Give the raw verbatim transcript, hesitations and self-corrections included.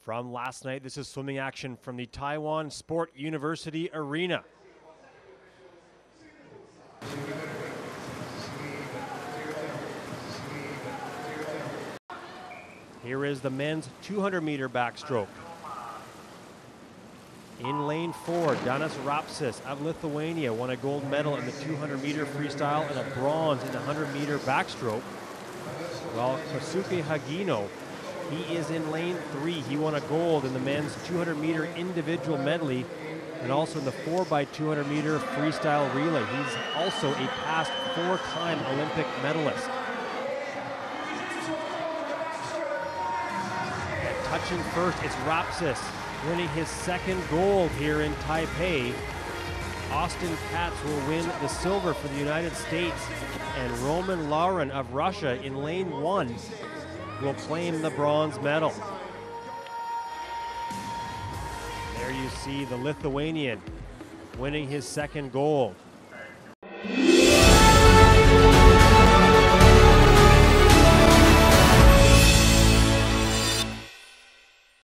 From last night, this is swimming action from the Taiwan Sport University Arena. Here is the men's two hundred meter backstroke. In lane four, Danas Rapšys of Lithuania won a gold medal in the two hundred meter freestyle and a bronze in the one hundred meter backstroke. While Kosuke Hagino, he is in lane three. He won a gold in the men's two hundred meter individual medley and also in the four by two hundred meter freestyle relay. He's also a past four-time Olympic medalist. And touching first, it's Rapšys winning his second gold here in Taipei. Austin Katz will win the silver for the United States, and Roman Laurin of Russia in lane one will claim the bronze medal. There you see the Lithuanian winning his second gold.